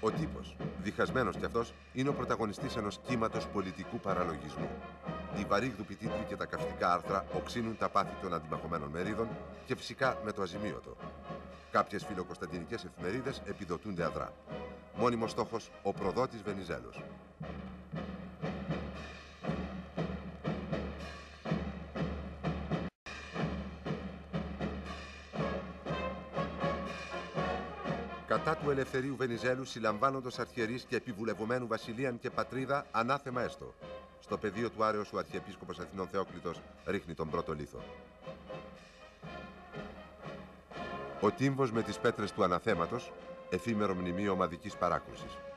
Ο τύπος, διχασμένος κι αυτός, είναι ο πρωταγωνιστής ενός κύματος πολιτικού παραλογισμού. Οι βαρύγδουποι τίτλοι και τα καυστικά άρθρα οξύνουν τα πάθη των αντιμαχωμένων μερίδων και φυσικά με το αζημίωτο. Κάποιες φιλοκωνσταντινικές εφημερίδες επιδοτούνται αδρά. Μόνιμος στόχος, ο προδότης Βενιζέλος. Κατά του Ελευθερίου Βενιζέλου συλλαμβάνοντος αρχιερείς και επιβουλευομένου βασιλείαν και πατρίδα ανάθεμα έστω. Στο πεδίο του άρεως ο Αρχιεπίσκοπος Αθηνών Θεόκλητος ρίχνει τον πρώτο λίθο. Ο τύμβος με τις πέτρες του αναθέματος, εφήμερο μνημείο ομαδικής παράκρουσης.